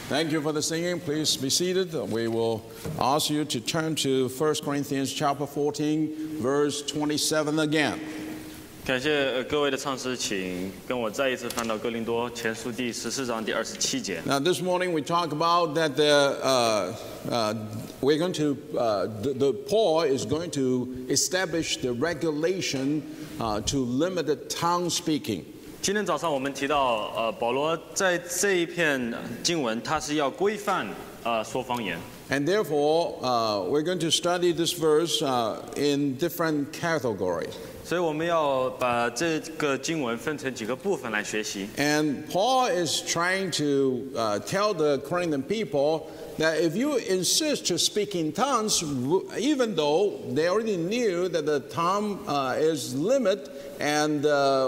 Thank you for the singing. Please be seated. We will ask you to turn to 1 Corinthians chapter 14, verse 27 again. 感谢各位的唱诗，请跟我再一次翻到哥林多前书第14章第27节。 Now, this morning we talk about that we're going to the Paul is going to establish the regulation to limit tongue speaking. 今天早上我们提到，保罗在这一片经文，他是要规范说方言。 And therefore, we're going to study this verse in different categories. 所以我们要把这个经文分成几个部分来学习。 And Paul is trying to tell the Corinthian people that if you insist to speak in tongues, even though they already knew that the tongue is limited and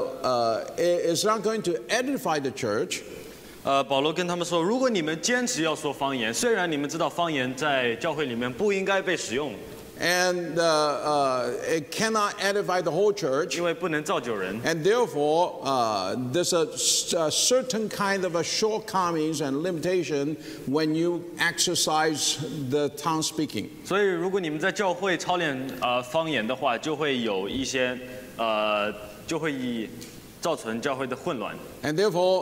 it's not going to edify the church. 保罗跟他们说，如果你们坚持要说方言，虽然你们知道方言在教会里面不应该被使用。 And it cannot edify the whole church. 因为不能造就人。 And therefore, there's a certain kind of a shortcomings and limitation when you exercise the tongue speaking. 所以，如果你们在教会操练方言的话，就会有一些就会造成教会的混乱。 And therefore,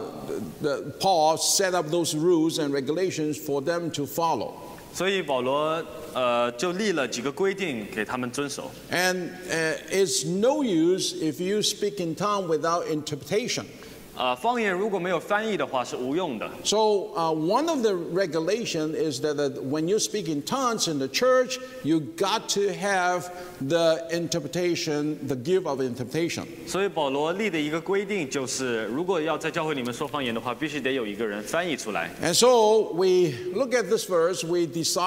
Paul set up those rules and regulations for them to follow. 所以保罗就立了几个规定给他们遵守。 And it's no use if you speak in tongue without interpretation. 方言如果没有翻译的话是无用的。 So one of the regulation is that when you speak in tongues in the church, you got to have the interpretation, the gift of interpretation. 所以保罗立的一个规定就是，如果要在教会里面说方言的话，必须得有一个人翻译出来。 And so we look at this verse, we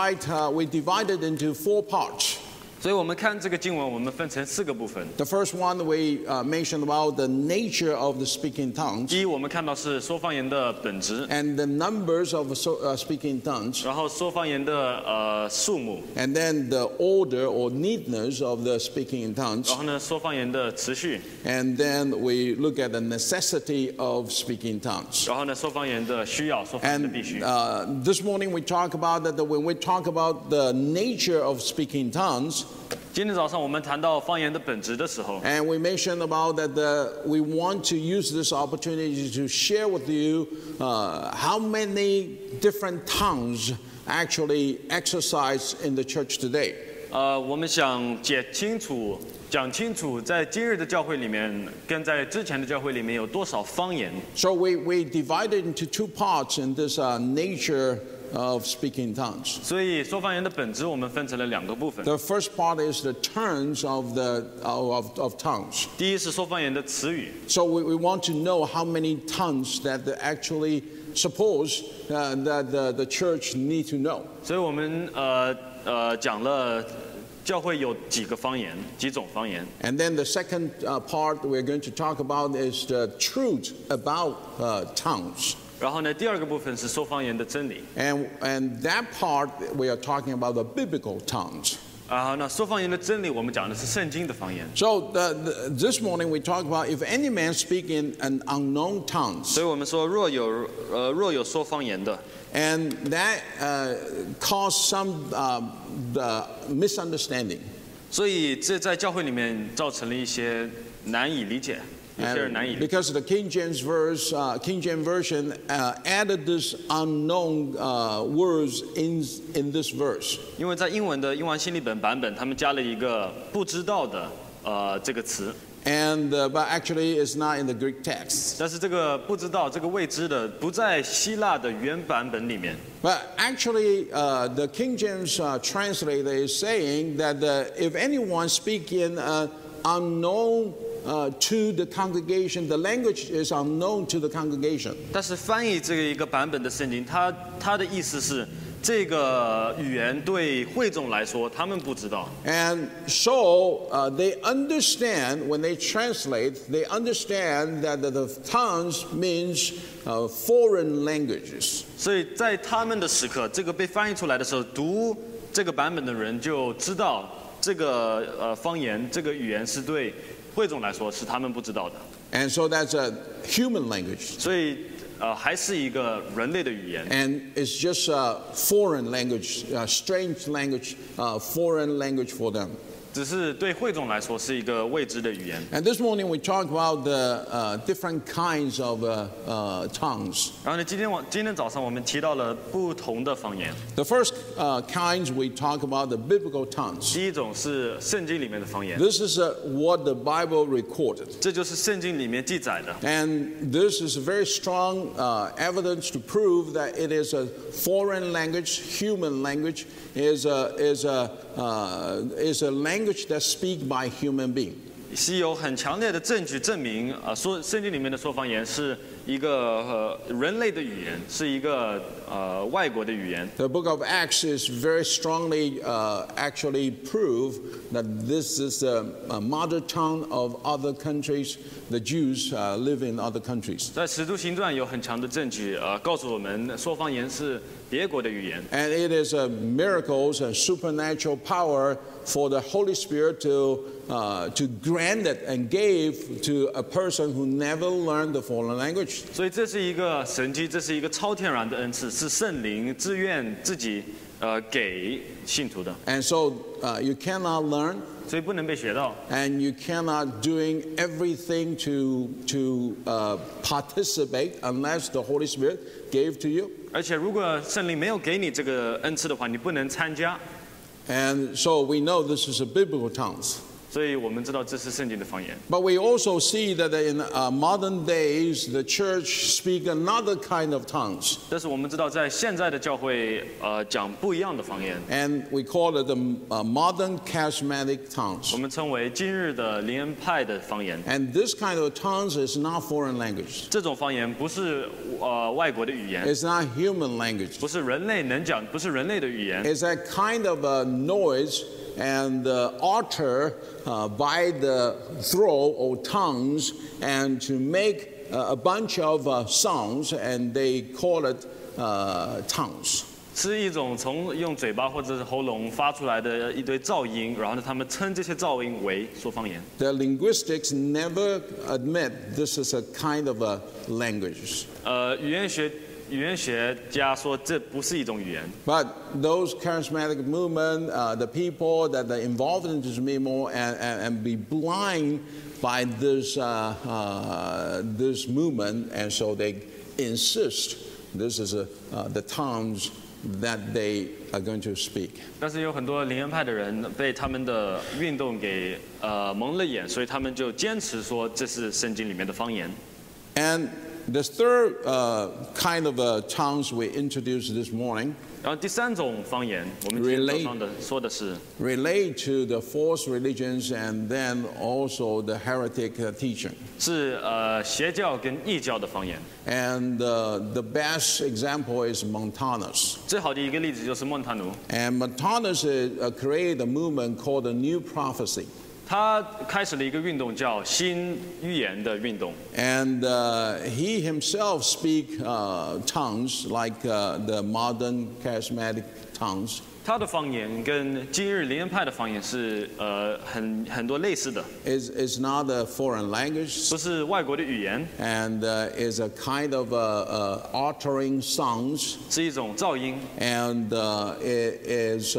divide it into 4 parts. 所以我们看这个经文，我们分成4个部分。 The first one we mentioned about the nature of the speaking tongues. 第一，我们看到是说方言的本质。 And the numbers of speaking tongues. 然后说方言的数目。 And then the order or neatness of the speaking in tongues. 然后呢，说方言的持续。 And then we look at the necessity of speaking tongues. 然后呢，说方言的需要，说方言的必须。 This morning we talk about that when we talk about the nature of speaking tongues. 今天早上我们谈到方言的本质的时候 And we mentioned about that we want to use this opportunity to share with you how many different tongues actually exercise in the church today. 我们想讲清楚，在今日的教会里面，跟在之前的教会里面有多少方言。 So we divided into 2 parts in this nature of speaking tongues. 所以说方言的本质，我们分成了2个部分。 The first part is the terms of tongues. 第一是说方言的词语。 So we want to know how many tongues that actually suppose that the church need to know. 所以我们讲了教会有几个方言，几种方言。 And then the second part we're going to talk about is the truth about tongues. 然后呢，第2个部分是说方言的真理。 And that part we are talking about the biblical tongues. 那说方言的真理，我们讲的是圣经的方言。 So this morning we talk about if any man speak in an unknown tongues. 所以我们说，若有说方言的。 And that caused some misunderstanding. 所以这在教会里面造成了一些难以理解。 Because the King James Version added this unknown words in this verse. 因为在英文的英文新译本版本，他们加了一个不知道的这个词。 And but actually it's not in the Greek text. 但是这个不知道这个未知的不在希腊的原版本里面。 But actually the King James translator is saying that if anyone speak in unknown to the congregation, the language is unknown to the congregation. 但是翻译这一个版本的圣经，它的意思是，这个语言对会众来说，他们不知道。 And so they understand when they translate, they understand that the tongues means foreign languages. 所以在他们的时刻，这个被翻译出来的时候，读这个版本的人就知道，这个方言，这个语言是对会众来说是他们不知道的。 And so that's a human language. 所以还是一个人类的语言。 And it's just a foreign language, a strange language, foreign language for them. 只是对会众来说是一个未知的语言。 And this morning we talk about the different kinds of tongues. 然后呢，今天早上我们提到了不同的方言。 The first kinds we talk about the biblical tongues. 第一种是圣经里面的方言， This is what the Bible recorded. 这就是圣经里面记载的。 And this is very strong evidence to prove that it is a foreign language, human language, is a language that's spoken by human being. 是有很强烈的证据证明，说圣经里面的说方言是一个人类的语言，是一个外国的语言。 The book of Acts is very strongly actually prove that this is the mother tongue of other countries. The Jews live in other countries. 在使徒行传有很强的证据，告诉我们说方言是别国的语言。 And it is miracles and supernatural power for the Holy Spirit to grant it and gave to a person who never learned the foreign language. 所以这是一个神迹，这是一个超天然的恩赐，是圣灵自愿自己给信徒的， And so you cannot learn 所以不能被学到。 and you cannot doing everything to participate unless the Holy Spirit gave to you. 而且如果圣灵没有给你这个恩赐的话，你不能参加。 And so we know this is a biblical tongues. 所以我们知道这是圣经的方言。 But we also see that in modern days, the church speak another kind of tongues. 但是我们知道，在现在的教会，讲不一样的方言， And we call it the modern charismatic tongues. 我们称为今日的灵恩派的方言。 And this kind of tongues is not foreign language. 这种方言不是外国的语言， It's not human language. 不是人类能讲，不是人类的语言。 It's that kind of a noise and utter by the throat or tongues and to make a bunch of sounds, and they call it tongues. 是一种从用嘴巴或者是喉咙发出来的一堆噪音，然后呢，他们称这些噪音为说方言。 The linguistics never admit this is a kind of a language. 语言学家说这不是一种语言， But those charismatic movement, the people that are involved in this movement and be blind by this this movement, and so they insist this is the tongues that they are going to speak. 但是有很多灵恩派的人被他们的运动给蒙了眼，所以他们就坚持说这是圣经里面的方言。 And the third kind of tongues we introduced this morning 然后第三种方言，我们今天早上说的是 relate to the false religions and then also the heretic teaching. 是邪教跟异教的方言。 And the best example is Montanus. 最好的一个例子就是孟塔努， And Montanus created a movement called the New Prophecy. 他开始了一个运动叫新预言的运动。 And he himself speak tongues like the modern charismatic tongues. 他的方言跟今日灵恩派的方言是很多类似的， Is not a foreign language 不是外国的语言， and is a kind of uttering sounds 是一种噪音， and it is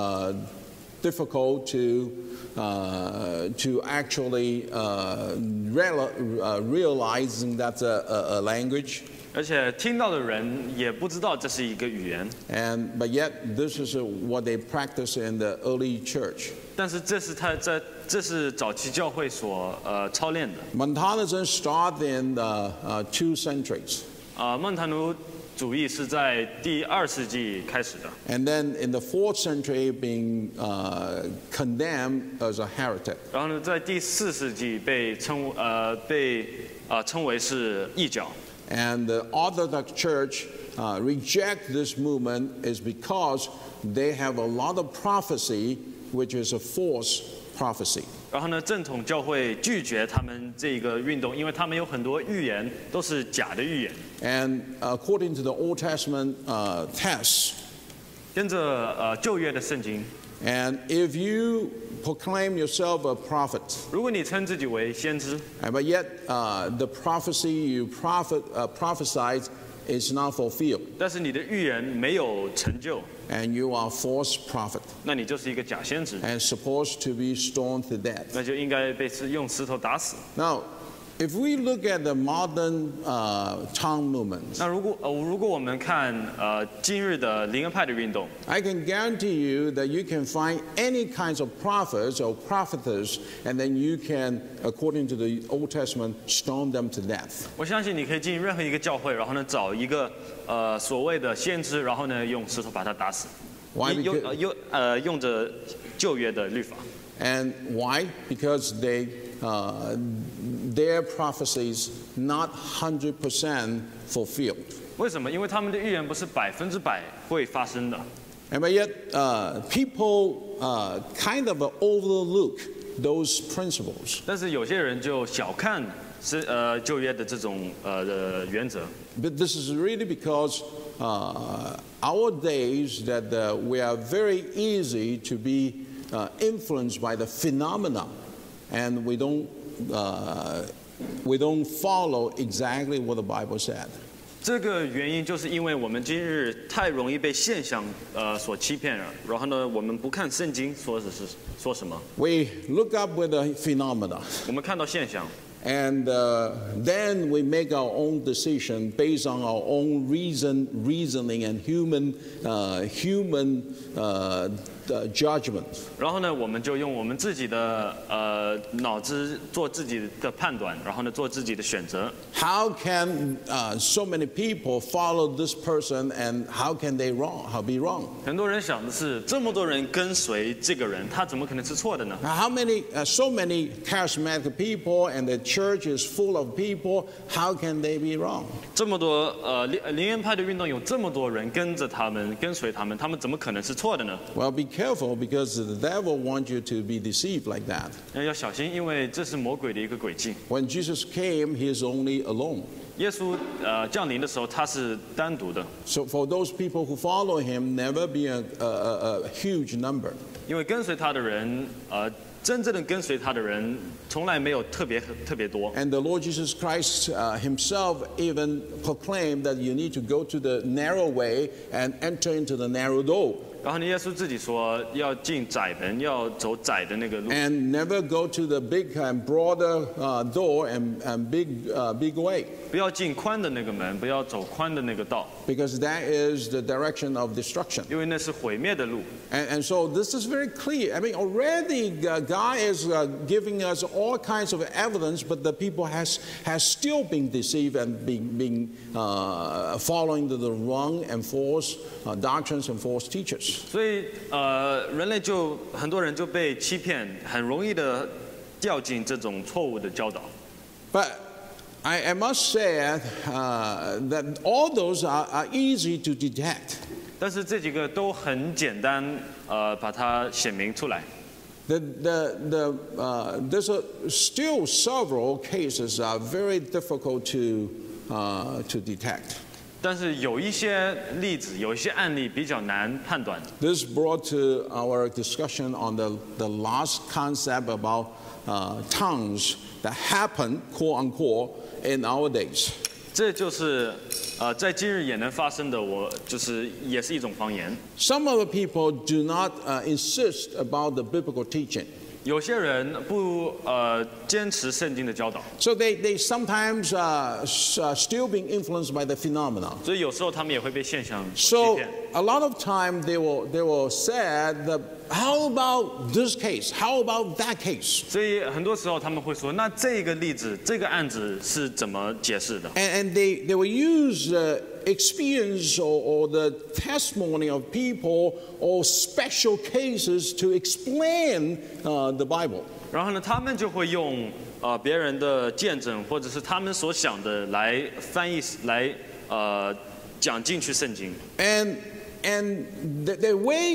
difficult to actually realizing that's a language. 而且听到的人也不知道这是一个语言。 But yet this is what they practice in the early church. 但是这是早期教会所操练的。 Montanism started in the 2 centuries. 孟塔努主义是在第2世纪开始的， And then in the 4th century being condemned as a heretic. 然后呢，在第4世纪被称为是异教。 And the Orthodox Church reject this movement is because they have a lot of prophecy, which is a false prophecy. 然后呢，正统教会拒绝他们这个运动，因为他们有很多预言都是假的预言。 And according to the Old Testament tests, 跟着旧约的圣经， and if you proclaim yourself a prophet, 如果你称自己为先知， but yet the prophecy you prophesied is not fulfilled, 但是你的预言没有成就， and you are a false prophet 那你就是一个假先知， and supposed to be stoned to death. 那就应该被用石头打死。 Now, if we look at the modern tongue movement, 那如果我们看今日的灵恩派的运动， I can guarantee you that you can find any kinds of prophets or prophetess, and then you can, according to the Old Testament, stone them to death. 我相信你可以进任何一个教会，然后呢找一个所谓的先知，然后呢用石头把他打死， Why? 用着旧约的律法。 And why? Because their prophecies not 100% fulfilled. 为什么？因为他们的预言不是100%会发生的。 And but yet, people kind of overlook those principles. 但是有些人就小看旧约的这种原则。 But this is really because our days that we are very easy to be influenced by the phenomena, and we don't follow exactly what the Bible said. 这个原因就是因为我们今日太容易被现象所欺骗了，然后呢，我们不看圣经说什么， We look up with the phenomena, 我们看到现象， and then we make our own decision based on our own reasoning and human judgment. 然后呢，我们就用我们自己的脑子做自己的判断，然后呢做自己的选择。 How can so many people follow this person, and how can they be wrong? 很多人想的是，这么多人跟随这个人，他怎么可能是错的呢？ How many, so many charismatic people, and the church is full of people, how can they be wrong? 这么多灵恩派的运动有这么多人跟着他们，跟随他们，他们怎么可能是错的呢？ Well, be careful, because the devil wants you to be deceived like that. 要小心，因为这是魔鬼的一个诡计。 When Jesus came, he is only alone. 耶稣降临的时候，他是单独的， So for those people who follow him, never be a huge number. 因为跟随他的人，真正的跟随他的人，从来没有特别多。 And the Lord Jesus Christ himself even proclaimed that you need to go to the narrow way and enter into the narrow door. 然后呢，耶稣自己说要进窄门，要走窄的那个路， And never go to the big and broader door and big way, 不要进宽的那个门，不要走宽的那个道， because that is the direction of destruction. 因为那是毁灭的路。 And so this is very clear. I mean, already God is giving us all kinds of evidence, but the people has still been deceived and been following the wrong and false doctrines and false teachers. 所以人类很多人就被欺骗，很容易的掉进这种错误的教导。 But I must say that all those are easy to detect. 但是这几个都很简单，把它显明出来。 There's still several cases are very difficult to detect. 但是有一些例子，有一些案例比较难判断。 This brought to our discussion on the last concept about tongues that happen, quote unquote, in our days. 这就是在今日也能发生的，也是一种方言。 Some of the people do not insist about the biblical teaching. 有些人不坚持圣经的教导， So they sometimes still being influenced by the phenomena. 所以有时候他们也会被现象所 So 欺骗。 a lot of time they will say that, how about this case? How about that case? 所以很多时候他们会说，那这个例子、这个案子是怎么解释的？ And they will use the experience or the testimony of people or special cases to explain the Bible. 然后呢，他们就会用别人的见证或者是他们所想的来翻译、来讲进去圣经。 And the way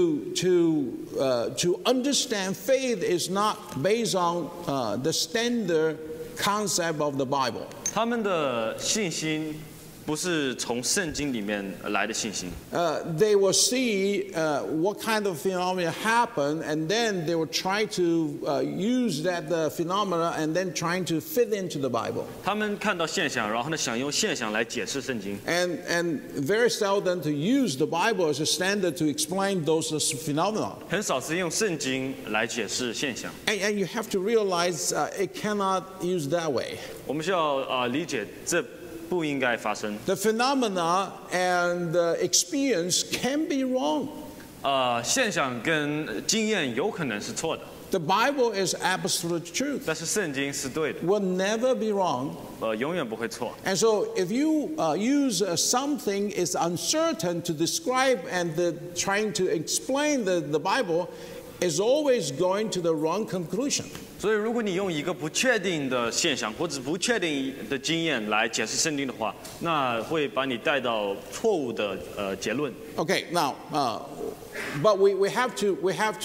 to understand faith is not based on the standard concept of the Bible. 他们的信心不是从圣经里面来的信心。 They will see what kind of phenomena happen, and then they will try to use that phenomena and then trying to fit into the Bible. 他们看到现象，然后呢想用现象来解释圣经。 And very seldom to use the Bible as a standard to explain those phenomena. 很少是用圣经来解释现象。 And you have to realize it cannot use that way. 我们需要理解这不应该发生。 The phenomena and the experience can be wrong. 现象跟经验有可能是错的， The Bible is absolute truth. 但是圣经是对的， Will never be wrong. 永远不会错。 And so if you use something is uncertain to describe and trying to explain the Bible is always going to the wrong conclusion. 所以，如果你用一个不确定的现象或者不确定的经验来解释圣经的话，那会把你带到错误的结论。 Okay, now, but we have to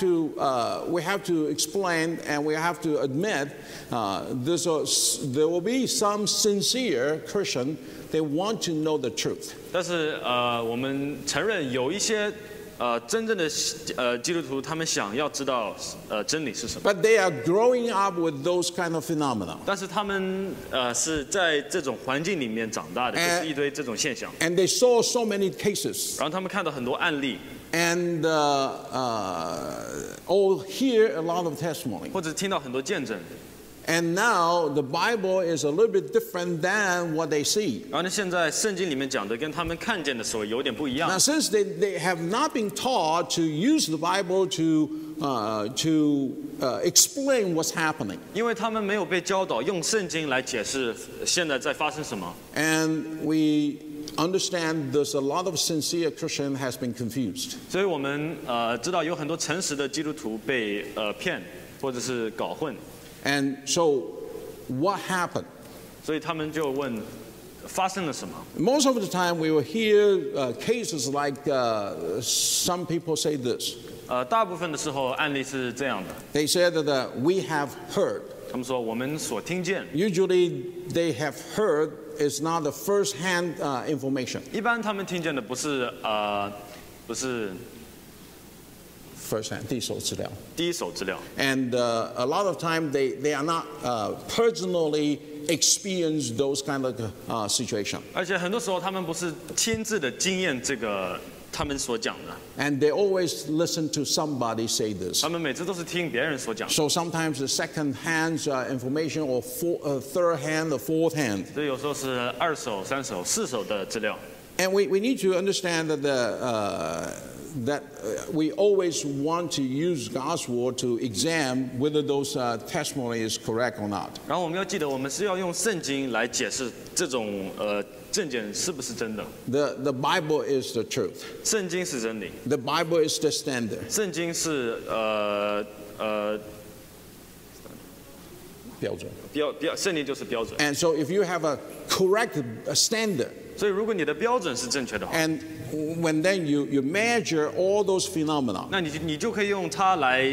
explain and we have to admit there will be some sincere Christian they want to know the truth. 但是我们承认有一些真正的基督徒，他们想要知道真理是什么。 But they are growing up with those kind of phenomena. 但是他们是在这种环境里面长大的，就是一堆这种现象。 And they saw so many cases. 然后他们看到很多案例， And hear a lot of testimony. 或者听到很多见证。 And now the Bible is a little bit different than what they see. 然后呢，现在圣经里面讲的跟他们看见的时候有点不一样。 Now, since they have not been taught to use the Bible to explain what's happening, 因为他们没有被教导用圣经来解释现在在发生什么。 and we understand there's a lot of sincere Christian has been confused. 所以我们知道有很多诚实的基督徒被骗或者是搞混。 And so, what happened? 所以他们就问发生了什么。 Most of the time, we will hear cases like some people say this. 大部分的时候案例是这样的， They said that we have heard. 他们说我们所听见。 Usually, they have heard is not the first-hand information. 一般他们听见的不是 First-hand, 第一手资料。 第一手资料。 And a lot of time they are not personally experience those kind of situation. 而且很多时候他们不是亲自的经验这个他们所讲的， And they always listen to somebody say this. 他们每次都是听别人所讲的。 So sometimes the second-hand information or third-hand or fourth-hand. 所以有时候是二手、三手、四手的资料。 And we need to understand that we always want to use God's word to examine whether those testimony is correct or not. 然后我们要记得，我们是要用圣经来解释这种证件是不是真的。 The Bible is the truth. 圣经是真理， The Bible is the standard. 圣经是标准。 圣经就是标准。 And so if you have a correct standard, 所以如果你的标准是正确的话， and when then you measure all those phenomena, 那你就可以用它来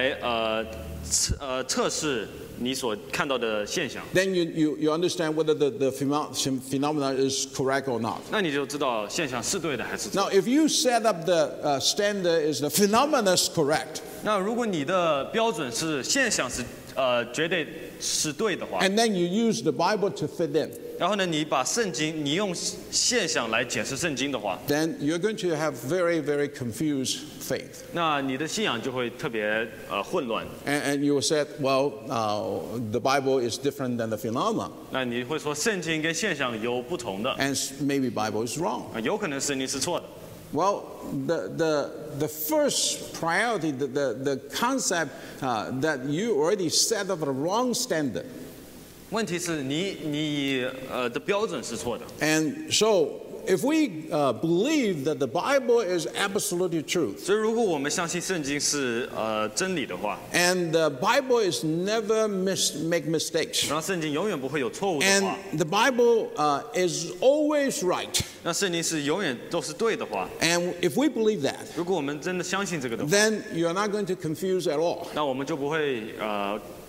测试你所看到的现象。 then you understand whether the phenomena is correct or not. 那你就知道现象是对的还是错。 Now, if you set up the standard is the phenomena is correct, 那如果你的标准是现象是绝对是对的话， and then you use the Bible to fit in, 然后呢，你把圣经，你用现象来解释圣经的话， then you're going to have very, very confused faith. 那你的信仰就会特别混乱。 And you will say, well, the Bible is different than the phenomena, 那你会说圣经跟现象有不同的， and maybe Bible is wrong. 有可能圣经是错的。 Well, the first priority, the concept that you already set up a wrong standard. 问题是你的标准是错的。 And so, if we believe that the Bible is absolutely truth, 所以如果我们相信圣经是真理的话， and the Bible is never make mistakes, 然后圣经永远不会有错误的 and 话， the Bible is always right, 那圣经是永远都是对的话， and if we believe that, 如果我们真的相信这个的话， then you're not going to confuse at all. 那我们就不会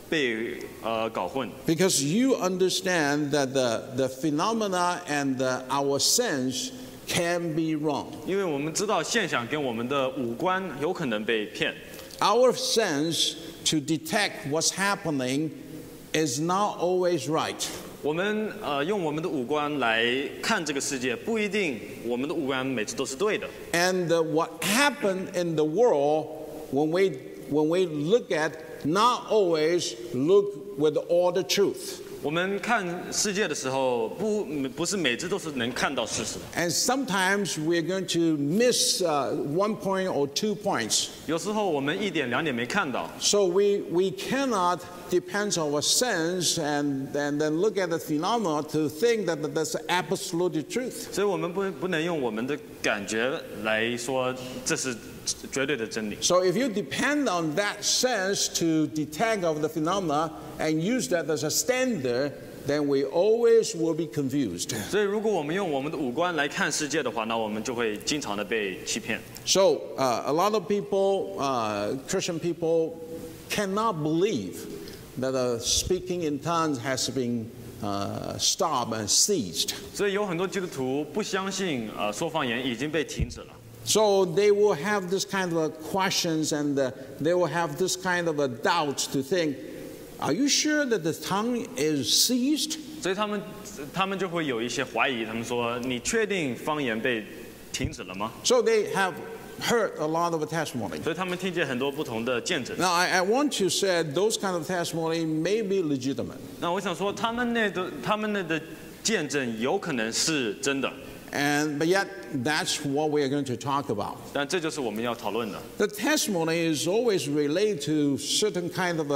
被搞混。 Because you understand that the phenomena and our sense can be wrong. 因为我们知道现象跟我们的五官有可能被骗。 Our sense to detect what's happening is not always right. 我们用我们的五官来看这个世界，不一定我们的五官每次都是对的。 And what happened in the world when we look at not always look with all the truth. 我们看世界的时候，不是每次都是能看到事实。 And sometimes we're going to miss 1 point or 2 points. 有时候我们1点2点没看到， So we cannot depend on our sense and then look at the phenomena to think that that's absolute truth. 所以我们不能用我们的感觉来说这是绝对的真理。 So if you depend on that sense to detect of the phenomena and use that as a standard, then we always will be confused. 所以如果我们用我们的五官来看世界的话，那我们就会经常的被欺骗。 So a lot of people, Christian people, cannot believe that speaking in tongues has been stopped and ceased. 所以有很多基督徒不相信说方言已经被停止了。 So they will have this kind of questions and they will have this kind of a doubt to think, are you sure that the tongue is ceased? 所以他们就会有一些怀疑，他们说：“你确定方言被停止了吗 So they have heard a lot of testimony.？” 所以他们听见很多不同的见证。 Now, I want to say those kind of testimony may be legitimate. 那我想说，他们那的见证有可能是真的， But yet, that's what we are going to talk about. 但这就是我们要讨论的。 The testimony is always related to certain kind of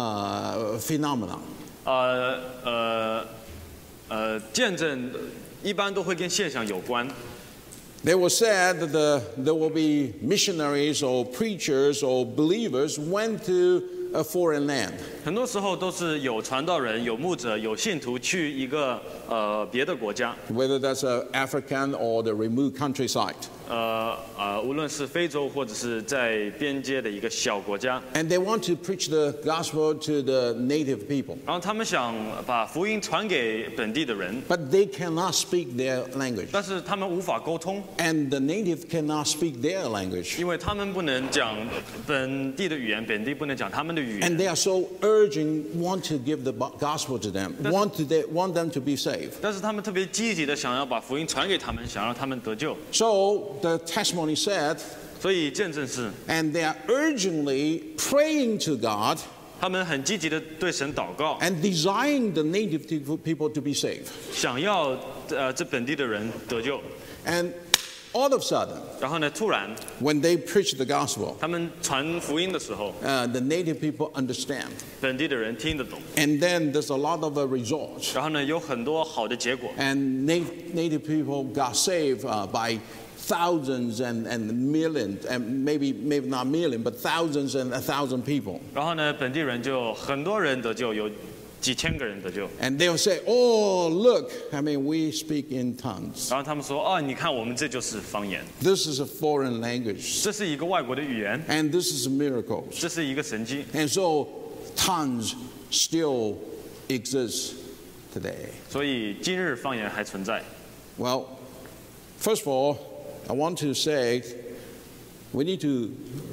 a phenomena. 见证一般都会跟现象有关。 They will say that there will be missionaries or preachers or believers went to a foreign land. 很多时候都是有传道人、有牧者、有信徒去一个别的国家， Whether that's African or the remote countryside. 无论是非洲或者是在边界的一个小国家， And they want to preach the gospel to the native people. 然后他们想把福音传给本地的人， But they cannot speak their language. 但是他们无法沟通， And the native cannot speak their language. 因为他们不能讲本地的语言，本地不能讲他们的语言。 And they are so urgent, want to give the gospel to them, want them to be saved. 但是他们特别积极的想要把福音传给他们，想让他们得救。 So the testimony said, 所以见证是， and they are urgently praying to God 他们很积极的对神祷告， and desiring the native people to be saved. 想要这本地的人得救。 And all of a sudden, 然后呢，突然 when they preach the gospel, 他们传福音的时候， the native people understand. 本地的人听得懂， And then there's a lot of results. 然后呢，有很多好的结果。 And native people got saved by thousands and millions, and maybe not million, but thousands and 1,000 people. 然后呢，本地人就很多人得救，有几千个人得救。 And they'll say, oh, look, we speak in tongues. 然后他们说：“哦，你看，我们这就是方言， This is a foreign language. 这是一个外国的语言， And this is miracles. 这是一个神迹。 And so tongues still exist today. 所以今日方言还存在。 Well, first of all, I want to say we need to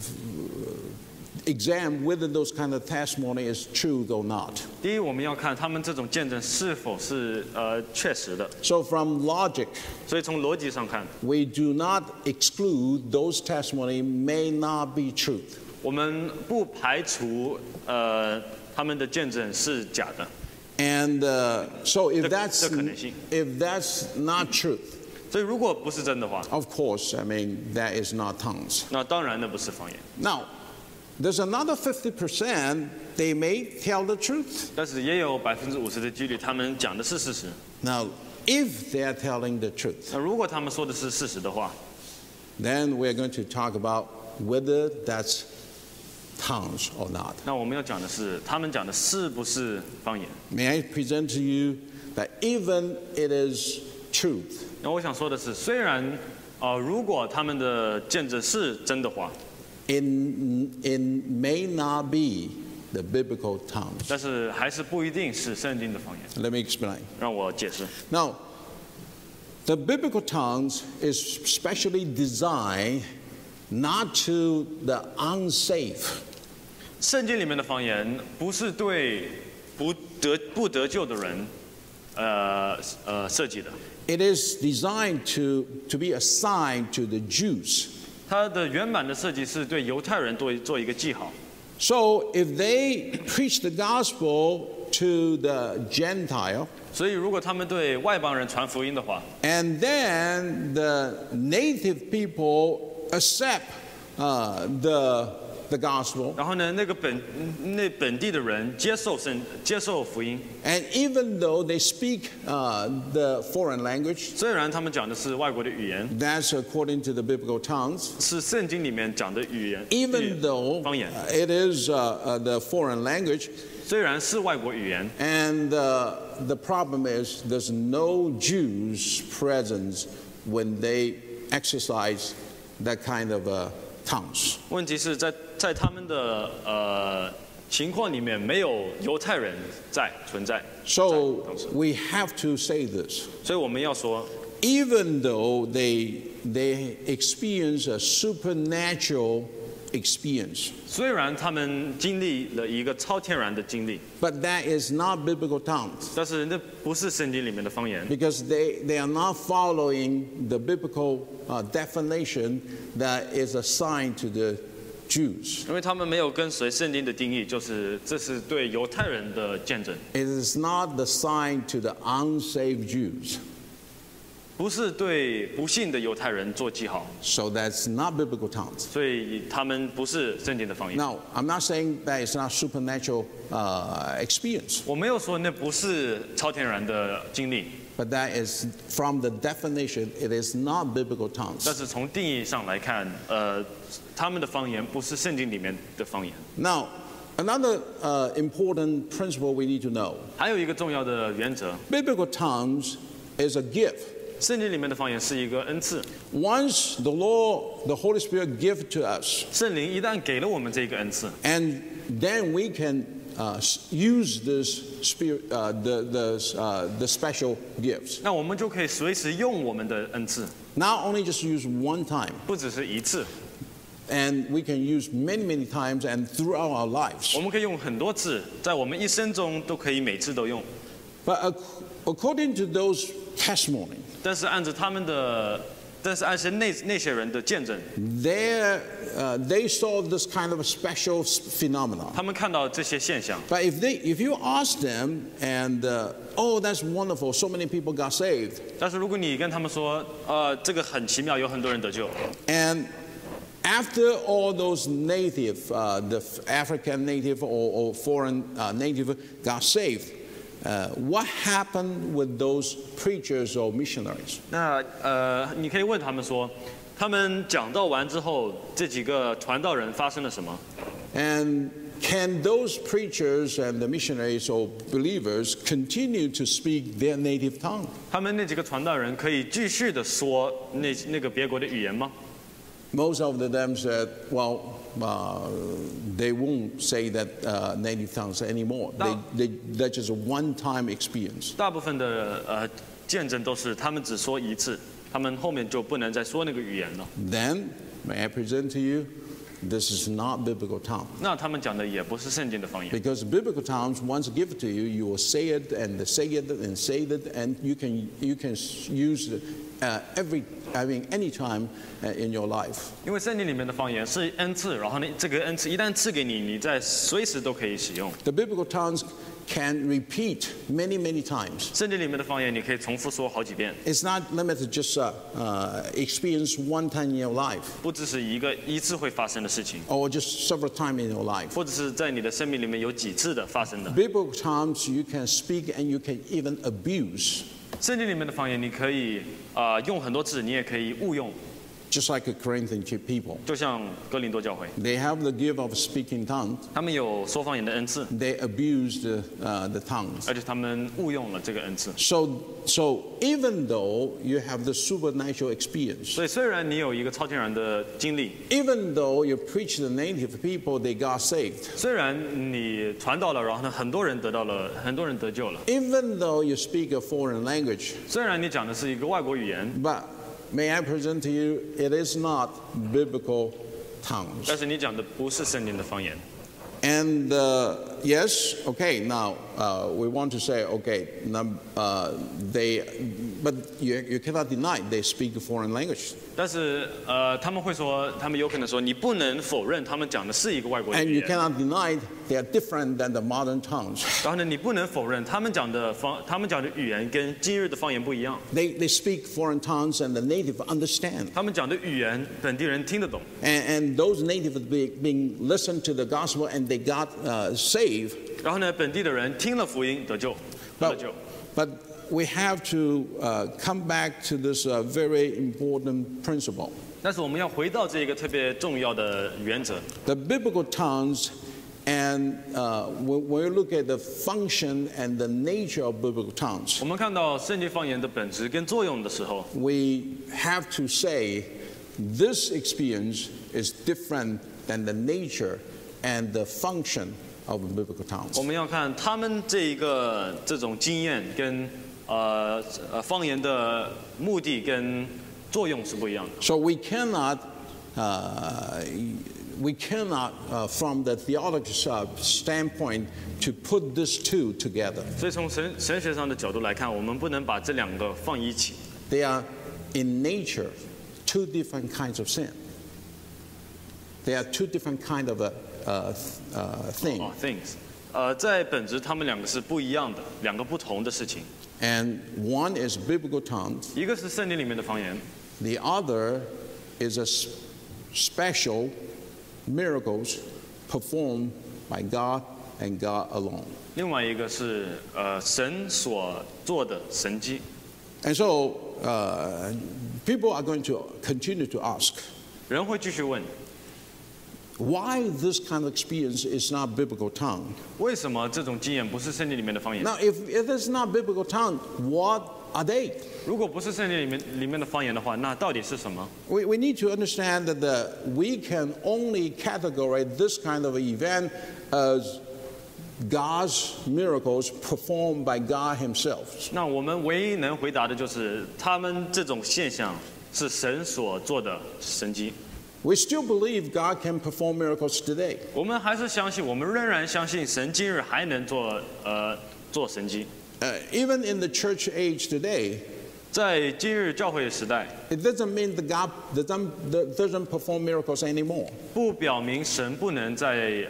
examine whether those kind of testimony is true or not. 第一，我们要看他们这种见证是否是确实的。 So from logic, 所以从逻辑上看， we do not exclude those testimony may not be truth. 我们不排除他们的见证是假的。 And so if 这可能性。 that's not truth, 所以如果不是真的话， of course, that is not tongues. 那当然那不是方言。 Now, there's another 50% they may tell the truth. 但是也有50%的几率，他们讲的是事实。 Now, if they are telling the truth, 那如果他们说的是事实的话， then we're going to talk about whether that's tongues or not. 那我们要讲的是，他们讲的是不是方言？ May I present to you that even it is truth, 那我想说的是，虽然如果他们的见证是真的话， it may not be the biblical tongues. 但是还是不一定是圣经的方言。 Let me explain. 让我解释。 Now, the biblical tongues is specially designed not to the unsafe. 圣经里面的方言不是对不得救的人，设计的。 It is designed to be assigned to the Jews. 它的原版的设计是对犹太人做一个记号。 So if they preach the gospel to the Gentile, 所以如果他们对外邦人传福音的话， and then the native people accept the gospel, 然后呢，那本地的人接受福音， and even though they speak the foreign language, 虽然他们讲的是外国的语言， that's according to the biblical tongues, 是圣经里面讲的语言 even though 方言， it is the foreign language, 虽然是外国语言， and the problem is there's no Jews presence when they exercise that kind of tongues. 问题是在他们的情况里面没有犹太人存在。 So 同时 we have to say this. 所以我们要说， Even though they experience a supernatural experience, 虽然他们经历了一个超天然的经历， but that is not biblical tongues 但是那不是圣经里面的方言， because they are not following the biblical definition that is assigned to the Jews. 因为他们没有跟随圣经的定义，就是这是对犹太人的见证， It is not the sign to the unsaved Jews. 不是对不信的犹太人做记号， So that's not biblical tongues. 所以他们不是圣经的方言。 Now, I'm not saying that it's not supernatural experience, 我没有说那不是超天然的经历， but that is from the definition, it is not biblical 但 tongues. 是从定义上来看，他们的方言不是圣经里面的方言。 Now, another important principle we need to know. 还有一个重要的原则， Biblical tongues is a gift. 圣经里面的方言是一个恩赐。 Once the Lord, the Holy Spirit give to us, 圣灵一旦给了我们这个恩赐， and then we can use this spirit, the special gifts. 那我们就可以随时用我们的恩赐， Not only just use one time, 不只是一次， and we can use many, many times and throughout our lives. 我们可以用很多次，在我们一生中都可以每次都用。 But according to those testimony, 但是按那些人的见证， they saw this kind of a special phenomenon. 他们看到这些现象。 But if you ask them, and oh, that's wonderful, so many people got saved, 但是如果你跟他们说，这个很奇妙，有很多人得救， and after all those native, the African native or foreign native got saved, what happened with those preachers or missionaries? 那你可以问他们说，他们讲道完之后，这几个传道人发生了什么？ And can those preachers and the missionaries or believers continue to speak their native tongue? 他们那几个传道人可以继续的说那个别国的语言吗？ Most of them said, well, they won't say that native tongues anymore. That's just a one-time experience. 大部分的见证都是他们只说一次，他们后面就不能再说那个语言了。 Then, may I present to you, this is not biblical tongue. 那他们讲的也不是圣经的方言， Because biblical tongues, once given to you, you will say it and say it and say it, and you can use it any time in your life. 因为圣经里面的方言是恩赐，然后呢，这个恩赐一旦赐给你，你在随时都可以使用。 The biblical tongues can repeat many, many times. 圣经里面的方言你可以重复说好几遍， It's not limited just experience one time in your life 不只是一次会发生的事情， or just several times in your life. 或者是在你的生命里面有几次的发生的。 Biblical tongues you can speak and you can even abuse. 圣经里面的方言你可以用很多次，你也可以误用。 just like the Corinthian people. 就像哥林多教会， They have the gift of speaking tongues. 他们有说方言的恩赐， They abuse the tongues. 而且他们误用了这个恩赐。 So even though you have the supernatural experience, 所以虽然你有一个超天然的经历， even though you preach to the native people, they got saved. 虽然你传道了，然后呢，很多人得救了。 Even though you speak a foreign language, 虽然你讲的是一个外国语言， but may I present to you, it is not biblical tongues. 但是你讲的不是圣经的方言。 And yes, okay, now we want to say, okay, but you cannot deny they speak a foreign language. 但是他们会说，他们有可能说，你不能否认他们讲的是一个外国 And 语 you 言。 cannot deny they are different than the modern tongues. 然后呢，你不能否认他们讲的语言跟今日的方言不一样。 They speak foreign tongues and the native understand. 他们讲的语言本地人听得懂， And those natives being listened to the gospel and they got saved. 然后呢，本地的人听了福音得救，得了救。 But we have to come back to this very important principle. 但是我们要回到这个特别重要的原则。 The biblical tongues, and when you look at the function and the nature of biblical tongues, 我们看到圣经方言的本质跟作用的时候， we have to say this experience is different than the nature and the function of biblical tongues. 我们要看他们这种经验跟方言的目的跟作用是不一样的。 So we cannot, from the theological standpoint, to put these two together. 所以从神学上的角度来看，我们不能把这两个放一起。 They are in nature two different kinds of sin. They are two different kind of thing. things，在本质他们两个是不一样的，两个不同的事情。 And one is biblical tongues. 一个是圣经里面的方言， The other is a special miracles performed by God and God alone. 另外一个是神所做的神迹。 And so people are going to continue to ask, 人会继续问， why this kind of experience is not biblical tongue? 为什么这种经验不是圣经里面的方言？ Now, if it is not biblical tongue, what are they? 如果不是圣经里面的方言的话，那到底是什么？ We need to understand that we can only categorize this kind of event as God's miracles performed by God Himself. 那我们唯一能回答的就是，他们这种现象是神所做的神迹。 We still believe God can perform miracles today. 我们还是相信，我们仍然相信神今日还能做神迹。 Even in the church age today, 在今日教会时代， it doesn't mean that God doesn't perform miracles anymore. 不表明神不能在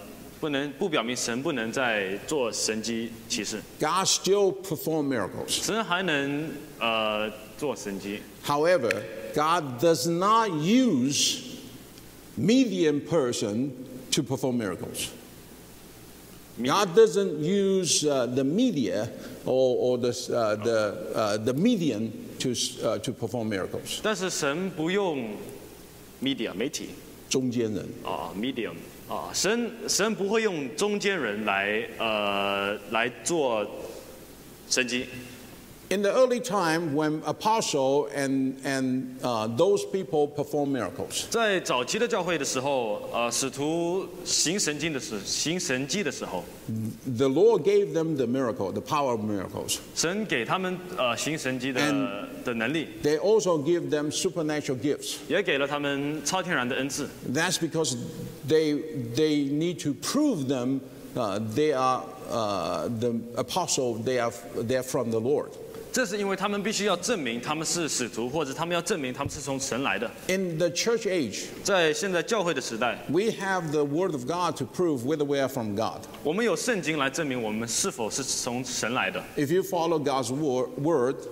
做神迹奇事， God still perform miracles. 神还能做神迹。 However, God does not use medium person to perform miracles. God doesn't use the media or the medium to perform miracles. 但是神不用 media 媒体中间人。 medium 神不会用中间人来做神迹。 In the early time, when apostle and those people perform miracles, 在早期的教会的时候，使徒行神迹的时候， the Lord gave them the miracle, the power of miracles. 神给他们行神迹的能力， They also give them supernatural gifts. 也给了他们超天然的恩赐。 That's because they need to prove them they are the apostle. They are from the Lord. 这是因为他们必须要证明他们是使徒，或者他们要证明他们是从神来的。 In the church age, 在现在教会的时代， we have the Word of God to prove whether we are from God. 我们有圣经来证明我们是否是从神来的。 If you follow God's word,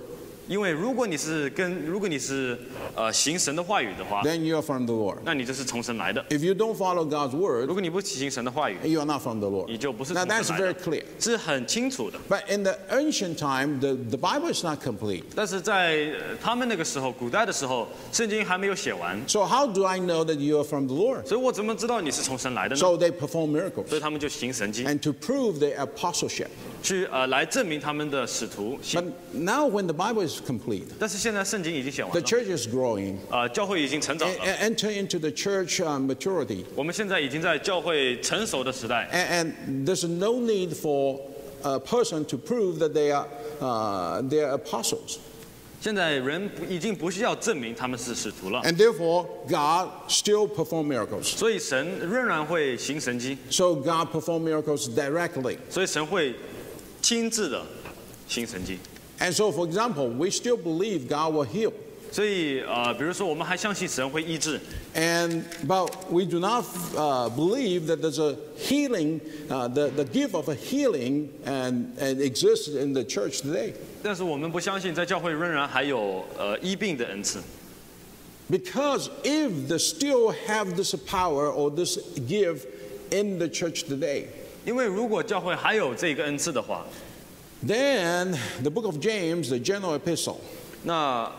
因为如果你是行神的话语的话， then you are from the Lord. 那你就是从神来的。 If you don't follow God's 如 word, 果你不行神的话语， you are not from the Lord. 你就不是 Now 从 that's 神来 very 的， clear. 是很清楚的。 But in the ancient time, the Bible is not complete. 但是在他们那个时候，古代的时候，圣经还没有写完， So how do I know that you are from the Lord? 所以我怎么知道你是从神来的呢？ So they perform miracles 所以他们就行神迹， and to prove their apostleship. 去来证明他们的使徒 But 性。 now when the Bible is complete, 但是现在圣经已经写完 the 了， church is growing, 教会已经成长了。 enter into the church maturity, 我们现在已经在教会成熟的时代， and there's no need for a person to prove that they are apostles. 现在人已经不需要证明他们是使徒了， And therefore, God still perform miracles. 所以神仍然会行神迹， So God perform miracles directly. 所以神会亲自的行神迹。 And so, for example, we still believe God will heal. 所以比如说我们还相信神会医治， But we do not believe that there's a healing, the gift of a healing and exists in the church today. 但是我们不相信在教会仍然还有医病的恩赐。 Because if they still have this power or this gift in the church today, 因为如果教会还有这个恩赐的话， then the book of James, the general epistle, 那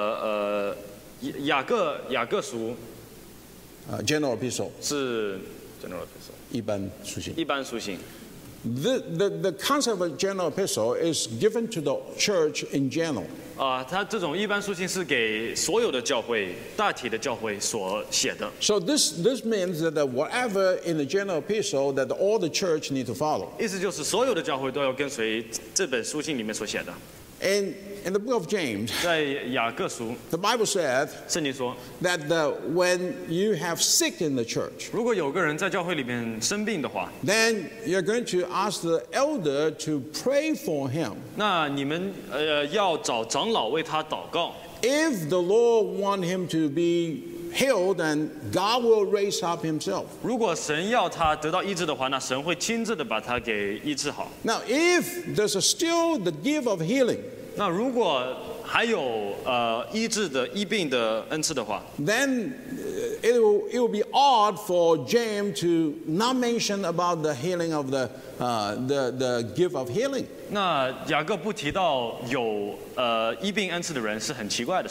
雅各书 general epistle, 是 general epistle 一般书信。 一般书信。 The concept of general epistle is given to the church in general. 它这种一般书信是给所有的教会、大体的教会所写的。 So this means that whatever in the general epistle that all the church need to follow. 意思就是所有的教会都要跟随这本书信里面所写的。 In the book of James, 在雅各书， the Bible said 圣经说， that when you have sick in the church, 如果有个人在教会里面生病的话， then you're going to ask the elder to pray for him. 那你们要找长老为他祷告。 If the Lord want him to be healed, then God will raise up himself. 如果神要他得到医治的话，那神会亲自的把他给医治好。 Now, if there's still the gift of healing, 那如果还有医病的恩赐的话， then it will be odd for James to not mention about the healing of the gift of healing. 那雅各不提到有医病恩赐的人是很奇怪的。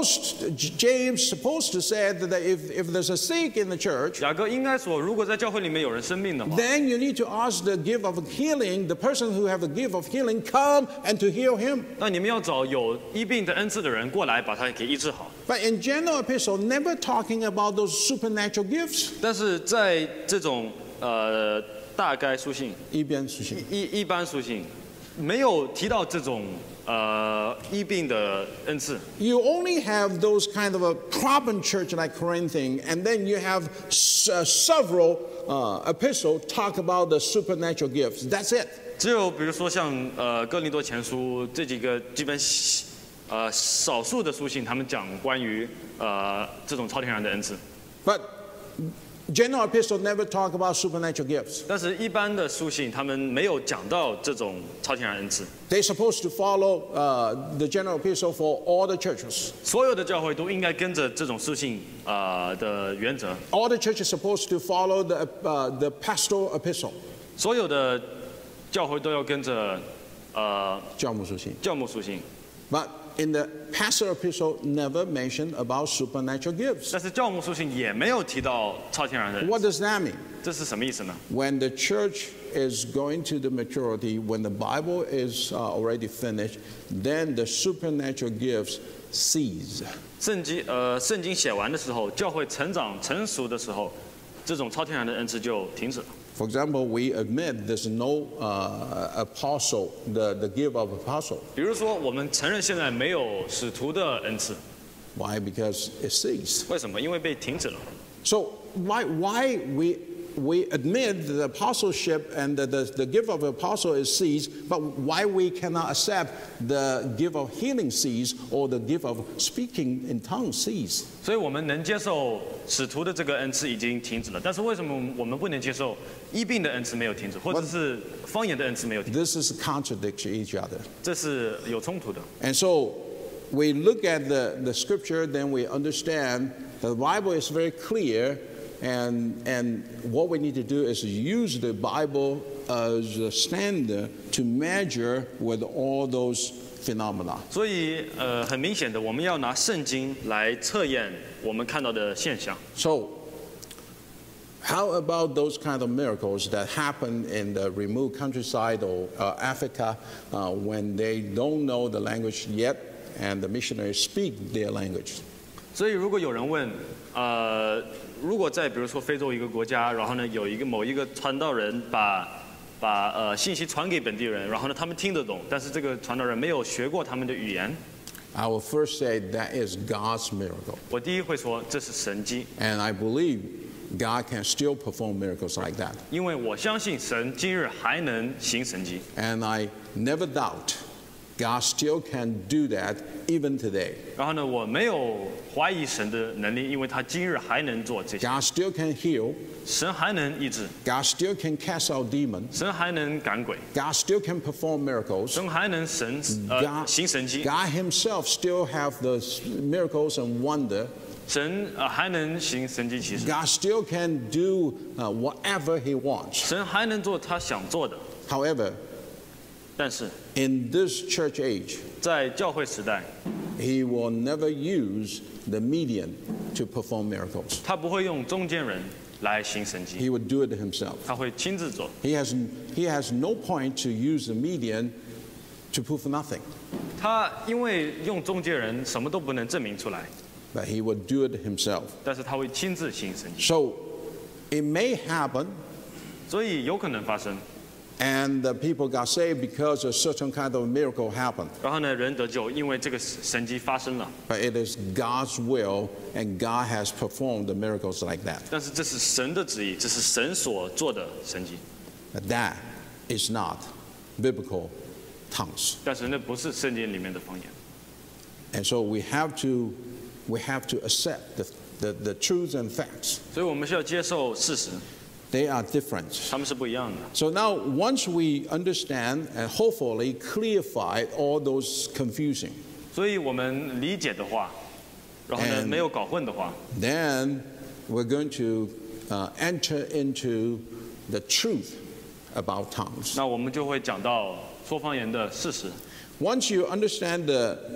James supposed to say that if there's a sick in the church, 雅各应该说，如果在教会里面有人生病的话， then you need to ask the gift of healing, the person who have the gift of healing, come and to heal him. 那你们要找有医病的恩赐的人过来，把他给医治好。 But in general epistle, never talking about those supernatural gifts. 但是在这种大概书信、一般书信，没有提到这种医病的恩赐。 You only have those kind of a carbon church like Corinthian, and then you have several epistles talk about the supernatural gifts. That's it. 只有比如说像哥林多前书这几个基本少数的书信，他们讲关于这种超天然的恩赐。 But general epistle never talk about supernatural gifts. 但是一般的书信，他们没有讲到这种超天然恩赐。 They're supposed to follow the general epistle for all the churches. 所有的教会都应该跟着这种书信的原则。 All the churches supposed to follow the pastoral epistle. 所有的教会都要跟着教牧书信。 教牧书信。 But in the pastoral epistle, never mentioned about supernatural gifts. 但是教牧书信也没有提到超天然的恩赐。 What does that mean? 这是什么意思呢？ When the church is going to the maturity, when the Bible is already finished, then the supernatural gifts cease. 圣经写完的时候，教会成长成熟的时候，这种超天然的恩赐就停止了。 For example, we admit there's no apostle, the gift of apostle. 比如说，我们承认现在没有使徒的恩赐， Why? Because it ceased. 为什么？因为被停止了。 So why we admit the apostleship and the gift of apostle is ceased, but why we cannot accept the gift of healing cease or the gift of speaking in tongues cease? 所以我们能接受使徒的这个恩赐已经停止了，但是为什么我们不能接受医病的恩赐没有停止，或者是方言的恩赐没有停止？ This is contradiction each other. 这是有冲突的。 And so we look at the scripture, then we understand the Bible is very clear, and what we need to do is use the Bible as a standard to measure with all those phenomena. 所以很明显的，我们要拿圣经来测验我们看到的现象。 So, how about those kind of miracles that happen in the remote countryside or Africa when they don't know the language yet and the missionaries speak their language? 所以如果有人问，如果在比如说非洲一个国家，然后呢有某一个传道人把信息传给本地人，然后呢他们听得懂，但是这个传道人没有学过他们的语言。 I will first say that is God's miracle. 我第一会说这是神迹。 And I believe God can still perform miracles like that. 因为我相信神今日还能行神迹。 And I never doubt God still can do that even today. 然后呢，我没有怀疑神的能力，因为他今日还能做这些。 God still can heal. 神还能医治。 God still can cast out demons. 神还能赶鬼。 God still can perform miracles. 神还能行神迹。 God Himself still have the miracles and wonder. 神还能行神迹奇事。 God still can do whatever He wants. 神还能做他想做的。 However, 但是 in this church age, 在教会时代 He will never use the median to perform miracles. 他不会用中间人来行神迹。 He would do it himself. 他会亲自做。 He has no point to use the median to prove nothing. 他因为用中间人什么都不能证明出来。 But he would do it himself. 但是他会亲自行神迹。 So it may happen. 所以有可能发生。 And the people got saved because a certain kind of miracle happened. 然后呢，人得救，因为这个神迹发生了。 But it is God's will, and God has performed the miracles like that. 但是这是神的旨意，这是神所做的神迹。 But that is not biblical tongues. 但是那不是圣经里面的方言。 And so we have to accept the truths and facts. 所以我们需要接受事实。 They are different. 他们是不一样的。 So now, once we understand and hopefully clarify all those confusion, 所以我们理解的话，然后呢没有搞混的话， then we're going to enter into the truth about tongues. 那我们就会讲到说方言的事实。 Once you understand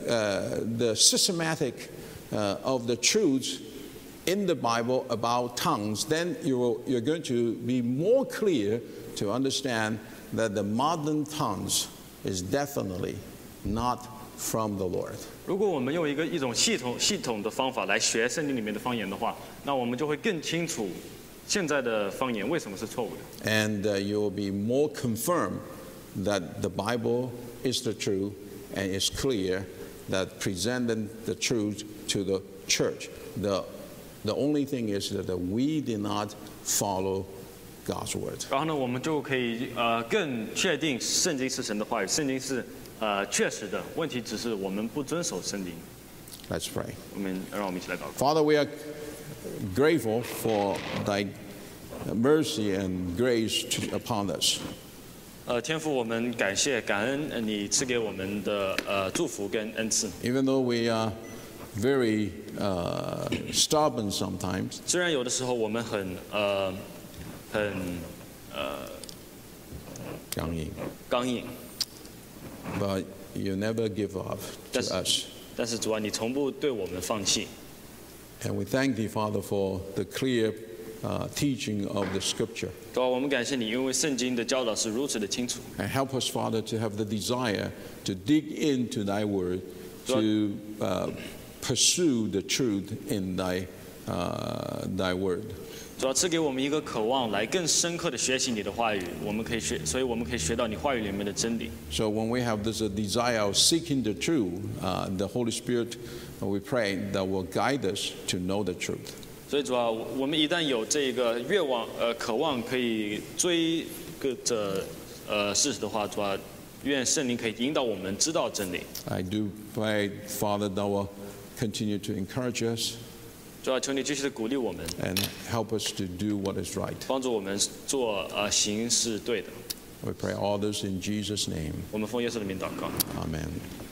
the systematic of the truths in the Bible about tongues, then you're going to be more clear to understand that the modern tongues is definitely not from the Lord. 如果我们用一种系统的方法来学圣经里面的方言的话，那我们就会更清楚现在的方言为什么是错误的。 And you will be more confirmed that the Bible is the truth and it's clear that presenting the truth to the church. The only thing is that we did not follow God's word. 然后呢，我们就可以更确定圣经是神的话语，圣经是确实的。问题只是我们不遵守圣经。 Let's pray. 让我们一起来祷告。 Father, we are grateful for Thy mercy and grace upon us. 天父，我们感谢感恩你赐给我们的祝福跟恩赐。 Even though we are very stubborn sometimes. 虽然有的时候我们很刚硬 But you never give up to us. 但是主啊，你从不对我们放弃。 And we thank Thee, Father, for the clear teaching of the Scripture. 主啊，我们感谢你，因为圣经的教导是如此的清楚。 And help us, Father, to have the desire to dig into Thy Word, to pursue the truth in Thy Word. 主要赐给我们一个渴望，来更深刻的学习你的话语。所以我们可以学到你话语里面的真理。 So when we have this desire of seeking the truth, the Holy Spirit, we pray that will guide us to know the truth. 所以主要我们一旦有这个渴望可以追着事实的话，主要愿圣灵可以引导我们知道真理。 I do pray, Father, that will continue to encourage us. 主要求你继续的鼓励我们 And help us to do what is right. 帮助我们做行是对的。 We pray all this in Jesus' name. 我们奉耶稣的名祷告。 Amen.